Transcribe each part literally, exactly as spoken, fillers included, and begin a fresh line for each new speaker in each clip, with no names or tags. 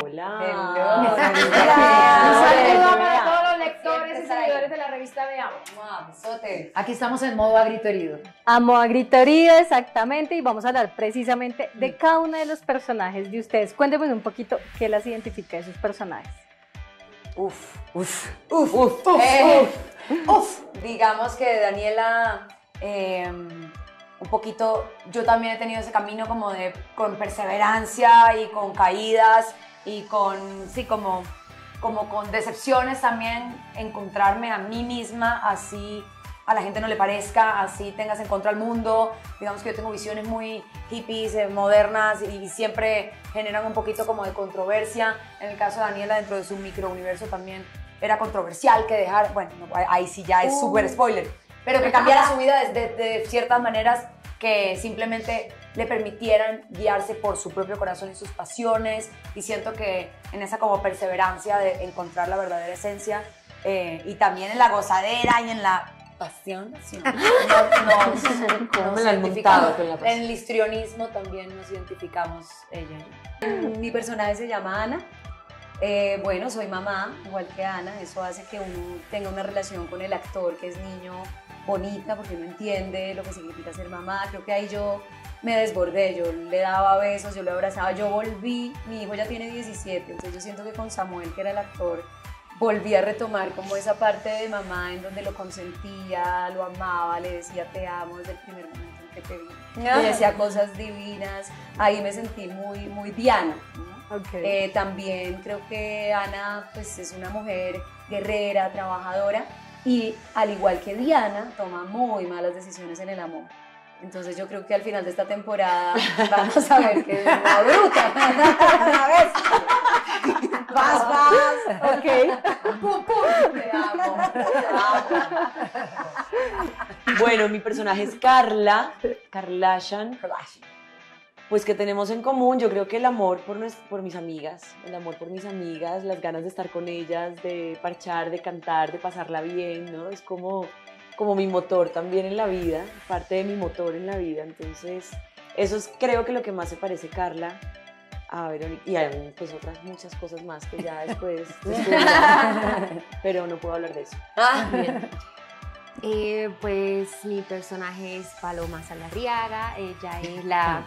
Hola.
Hello.
Un saludo para todos los lectores y seguidores de la revista Veamos.
Aquí estamos en modo a grito herido.
A modo a grito herido, exactamente, y vamos a hablar precisamente de cada uno de los personajes de ustedes. Cuéntenme un poquito qué las identifica de sus personajes.
Uf,
Uf,
uf,
uf,
uf,
eh,
uf, uf. Digamos que Daniela, eh, un poquito, yo también he tenido ese camino como de, con perseverancia y con caídas y con, sí, como, como con decepciones también, encontrarme a mí misma, así a la gente no le parezca, así tengas en contra al mundo. Digamos que yo tengo visiones muy hippies, eh, modernas y, y siempre generan un poquito como de controversia. En el caso de Daniela, dentro de su microuniverso también era controversial que dejara, bueno, no, ahí sí ya es súper spoiler, pero que cambiara su vida de, de, de ciertas maneras que simplemente le permitieran guiarse por su propio corazón y sus pasiones, y siento que en esa como perseverancia de encontrar la verdadera esencia, eh, y también en la gozadera y en la pasión, ¿sí? no, no, no,
no
nos
me la han
identificamos.
montado con la pasión.
En el histrionismo también nos identificamos ella y yo. Mi personaje se llama Ana. Eh, bueno, soy mamá, igual que Ana, eso hace que uno tenga una relación con el actor que es niño bonita, porque uno entiende lo que significa ser mamá. Creo que ahí yo me desbordé, yo le daba besos, yo le abrazaba, yo volví, mi hijo ya tiene diecisiete, entonces yo siento que con Samuel, que era el actor, volví a retomar como esa parte de mamá en donde lo consentía, lo amaba, le decía te amo desde el primer momento en que te vi, le decía cosas divinas, ahí me sentí muy, muy Diana, ¿no?
Okay.
Eh, también creo que Ana pues, es una mujer guerrera, trabajadora, y al igual que Diana, toma muy malas decisiones en el amor. Entonces yo creo que al final de esta temporada vamos a ver que es una bruta. Una vez. Vas, vas.
Ok.
Pum, pum. Te amo. Te amo.
Bueno, mi personaje es Carla, Kardashian. Pues que tenemos en común, yo creo que el amor por, nues- por mis amigas, el amor por mis amigas, las ganas de estar con ellas, de parchar, de cantar, de pasarla bien, ¿no? Es como, como mi motor también en la vida, parte de mi motor en la vida. Entonces, eso es creo que lo que más se parece Carla a Verónica, y hay pues otras muchas cosas más que ya después, después pero no puedo hablar de eso.
Ah,
Bien.
Eh, pues mi personaje es Paloma Saldarriaga, ella es la,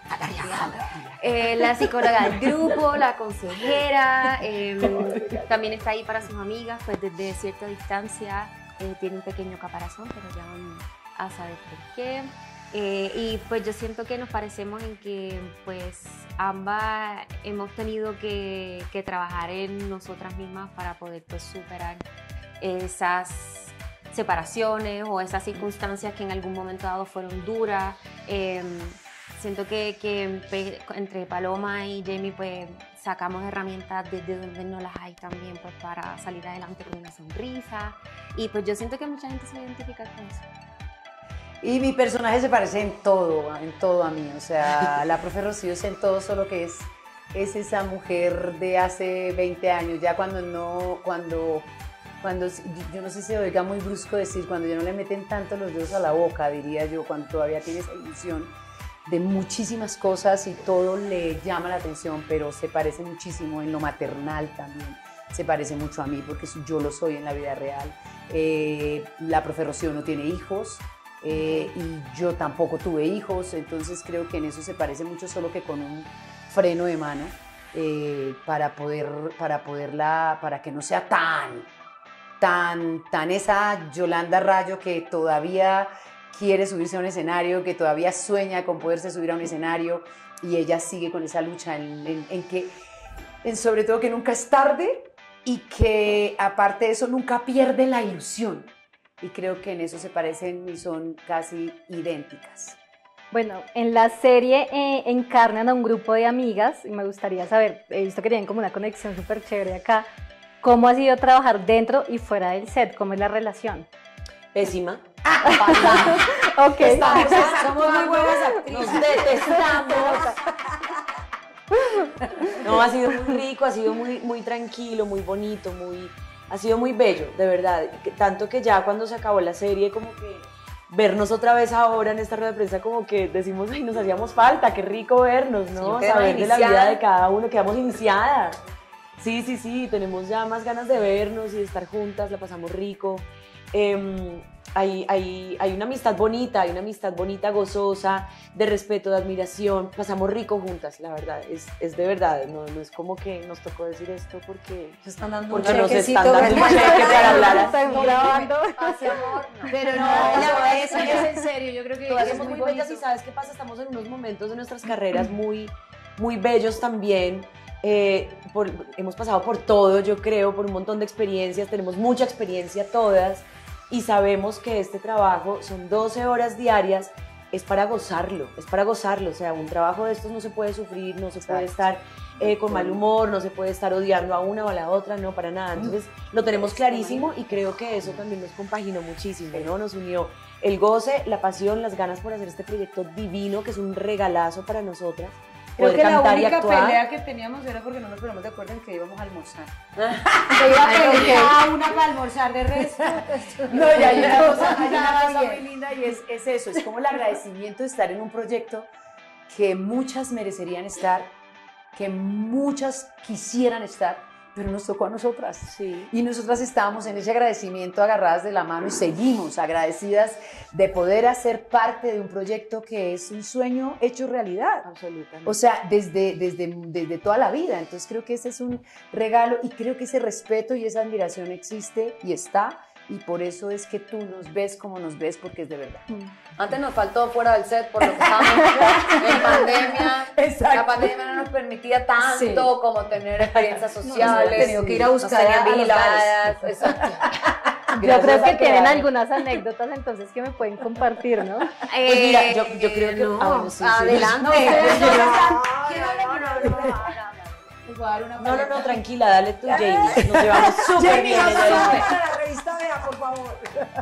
eh, la psicóloga del grupo, la consejera, eh, también está ahí para sus amigas, pues desde cierta distancia eh, tiene un pequeño caparazón, pero ya van a saber por qué. Eh, y pues yo siento que nos parecemos en que pues ambas hemos tenido que, que trabajar en nosotras mismas para poder pues superar esas separaciones o esas circunstancias que en algún momento dado fueron duras. Eh, siento que, que pe- entre Paloma y Jamie pues sacamos herramientas desde donde no las hay también pues para salir adelante con una sonrisa, y pues yo siento que mucha gente se identifica con eso.
Y mi personaje se parece en todo, en todo a mí, o sea, la profe Rocío es en todo, solo que es, es esa mujer de hace veinte años, ya cuando no, cuando, cuando, yo no sé si se oiga muy brusco decir, cuando ya no le meten tanto los dedos a la boca, diría yo, cuando todavía tiene esa ilusión de muchísimas cosas y todo le llama la atención, pero se parece muchísimo en lo maternal también, se parece mucho a mí, porque yo lo soy en la vida real. Eh, la profe Rocío no tiene hijos, Eh, y yo tampoco tuve hijos, entonces creo que en eso se parece mucho, solo que con un freno de mano eh, para poder, para poderla, para que no sea tan, tan, tan esa Yolanda Rayo que todavía quiere subirse a un escenario, que todavía sueña con poderse subir a un escenario, y ella sigue con esa lucha en, en, en que, en sobre todo que nunca es tarde, y que aparte de eso nunca pierde la ilusión. Y creo que en eso se parecen y son casi idénticas.
Bueno, en la serie eh, encarnan a un grupo de amigas y me gustaría saber, he visto que tienen como una conexión súper chévere acá, ¿cómo ha sido trabajar dentro y fuera del set? ¿Cómo es la relación?
Pésima.
Ok.
Estamos, somos muy buenas actrices.
Nos detestamos. No, ha sido muy rico, ha sido muy, muy tranquilo, muy bonito, muy, ha sido muy bello, de verdad. Tanto que ya cuando se acabó la serie, como que vernos otra vez ahora en esta rueda de prensa, como que decimos, ay, nos hacíamos falta, qué rico vernos, ¿no?
Sí,
Saber de la vida
iniciada.
de cada uno, quedamos iniciadas. Sí, sí, sí, tenemos ya más ganas de vernos y de estar juntas, la pasamos rico. Eh, hay, hay, hay una amistad bonita, hay una amistad bonita, gozosa, de respeto, de admiración. Pasamos rico juntas, la verdad, es, es de verdad, no, no es como que nos tocó decir esto porque,
Se están dando
porque
un
nos
chequecito,
están dando un
¿verdad?
cheque para hablar así.
Están grabando.
Pero no,
No,
ya,
eso
eso es en serio, yo creo que
Todas
es
somos
muy
muy bellas y
bonito.
¿sabes qué pasa? Estamos en unos momentos de nuestras carreras muy, muy bellos también. Eh, por- hemos pasado por todo, yo creo, por un montón de experiencias, tenemos mucha experiencia todas y sabemos que este trabajo son doce horas diarias, es para gozarlo, es para gozarlo, o sea, un trabajo de estos no se puede sufrir, no se puede estar eh, con mal humor, no se puede estar odiando a una o a la otra, no, para nada, entonces lo tenemos clarísimo y creo que eso también nos compaginó muchísimo, ¿no? Nos unió el goce, la pasión, las ganas por hacer este proyecto divino, que es un regalazo para nosotras.
Creo
Poder
que la
cantar y
única
actuar.
pelea que teníamos era porque no nos ponemos de acuerdo en que íbamos a almorzar.
Se iba a pedir cada una para almorzar, de resto.
No, y hay una cosa, hay una
Nada
cosa
bien.
muy linda y es, es eso, es como el agradecimiento de estar en un proyecto que muchas merecerían estar, que muchas quisieran estar, pero nos tocó a nosotras.
Sí.
Y nosotras estábamos en ese agradecimiento agarradas de la mano y seguimos agradecidas de poder hacer parte de un proyecto que es un sueño hecho realidad.
Absolutamente.
O sea, desde, desde, desde toda la vida. Entonces creo que ese es un regalo y creo que ese respeto y esa admiración existe y está. Y por eso es que tú nos ves como nos ves, porque es de verdad.
Antes nos faltó fuera del set por lo que estábamos en pandemia.
Exacto.
La pandemia no nos permitía tanto
Sí.
como tener experiencias
nos
sociales.
hemos tenido que ir a
Nos
buscar
tenían
a los
vigiladas. Exacto.
Yo
Gracias
creo que
a
tienen
hay.
algunas anécdotas entonces que me pueden compartir, ¿no?
Pues mira, yo, yo creo que...
no,
ah, bueno, sí, sí.
adelante.
No,
Pues,
no,
yo-
no, no, no, no. Les voy a dar una
No, no, no,
paleta.
tranquila, dale tú, Jamie. Nos llevamos súper
Jamie,
bien.
no
ella
se
y yo.
vayan a la revista Vea, por favor.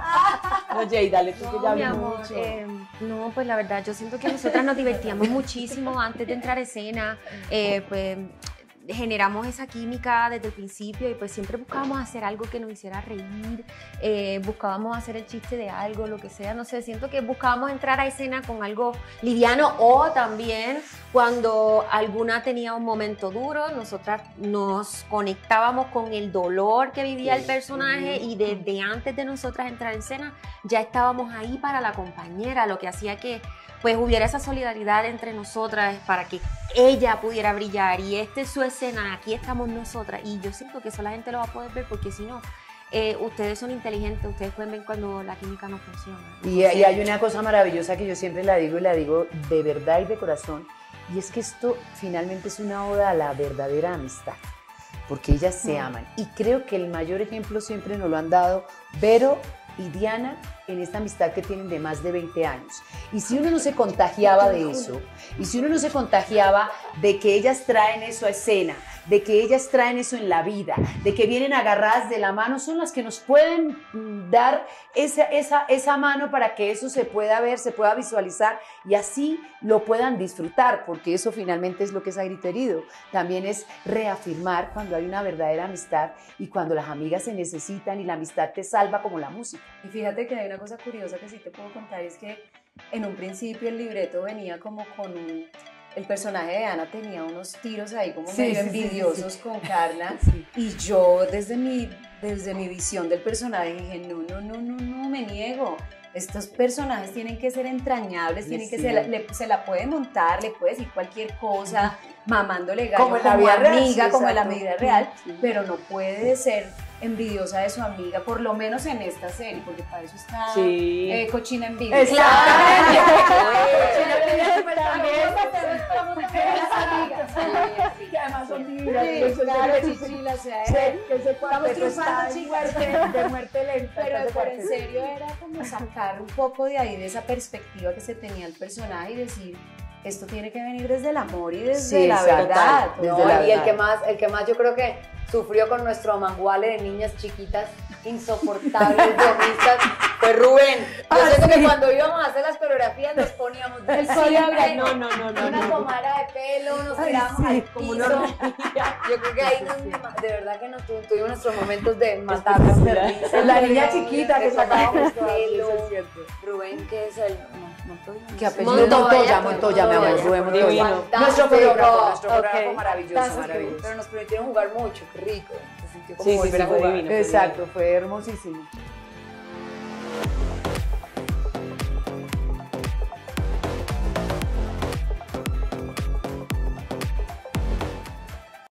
No, Jay, dale tú que ya
No, mi
vi
amor,
mucho.
eh, no, pues la verdad, yo siento que nosotras nos divertíamos muchísimo antes de entrar a escena, eh, pues generamos esa química desde el principio y pues siempre buscábamos hacer algo que nos hiciera reír, eh, buscábamos hacer el chiste de algo, lo que sea, no sé, siento que buscábamos entrar a escena con algo liviano o también cuando alguna tenía un momento duro, nosotras nos conectábamos con el dolor que vivía el personaje y desde antes de nosotras entrar en escena ya estábamos ahí para la compañera, lo que hacía que pues hubiera esa solidaridad entre nosotras para que ella pudiera brillar y esta es su escena, aquí estamos nosotras y yo siento que eso la gente lo va a poder ver porque si no, eh, ustedes son inteligentes, ustedes pueden ver cuando la química no funciona.
Y, y hay una cosa maravillosa que yo siempre la digo y la digo de verdad y de corazón, y es que esto finalmente es una oda a la verdadera amistad, porque ellas se aman. Y creo que el mayor ejemplo siempre nos lo han dado Vero y Diana en esta amistad que tienen de más de veinte años. Y si uno no se contagiaba de eso, y si uno no se contagiaba de que ellas traen eso a escena, de que ellas traen eso en la vida, de que vienen agarradas de la mano, son las que nos pueden mm, dar esa, esa, esa mano para que eso se pueda ver, se pueda visualizar y así lo puedan disfrutar, porque eso finalmente es lo que es A Grito Herido. También es reafirmar cuando hay una verdadera amistad y cuando las amigas se necesitan y la amistad te salva como la música.
Y fíjate que hay una cosa curiosa que sí te puedo contar, es que en un principio el libreto venía como con un... El personaje de Ana tenía unos tiros ahí como
Sí,
medio
sí, sí,
envidiosos
sí, sí.
con Carla
Sí.
y yo desde mi, desde mi visión del personaje dije, no, no, no, no, no, me niego. Estos personajes tienen que ser entrañables, tienen que
Sí.
ser, le- se la puede montar, le puede decir cualquier cosa, mamándole gallo
Como
como,
en la vida real,
amiga,
sí,
como en la
exacto.
vida real,
Sí.
pero no puede ser envidiosa de su amiga, por lo menos en esta serie, porque para eso está
Sí.
eh, Cochina Envidia.
Exactamente.
Que además son divinas.
Sí,
claro,
sí, sí,
chichila, o sea,
Sí,
era-
que ese cuarteto
triunfando,
está de
chicas.
muerte, de muerte lenta.
pero,
ese
pero en
cuarteto.
serio era como sacar un poco de ahí, de esa perspectiva que se tenía el personaje y decir, esto tiene que venir desde el amor y desde
Sí,
la
exacto,
verdad.
desde
No,
la
y el
verdad.
que más, el que más yo creo que sufrió con nuestro manguale de niñas chiquitas insoportables, bromistas, Fue Rubén. Yo
Ah,
sé que
sí.
cuando íbamos a hacer las coreografías nos poníamos
El
siempre
coreógrafo.
No, no, no, no.
una
no.
pomada de pelo, nos
Ay,
tirábamos
sí,
al
como
piso.
una
Yo creo que ahí nos, de verdad que nos tu- tuvimos nuestros momentos de matarnos de risa.
La niña chiquita que
sacábamos
sacábamos todas,
pelo.
eso es cierto.
Rubén, que es el Mon- Montoya.
¿Qué apellido?
Montoya,
Montoya,
pues,
Montoya, mi amor,
Montoya.
Rubén Montoya.
Divino.
Nuestro
Fantástico.
coreógrafo, nuestro
Ok.
coreógrafo maravilloso,
Fantástico.
maravilloso.
Pero nos permitieron jugar mucho, qué rico. Se sintió como
Sí, sí,
volver
sí,
a
fue
jugar.
divino.
Exacto, fue hermosísimo.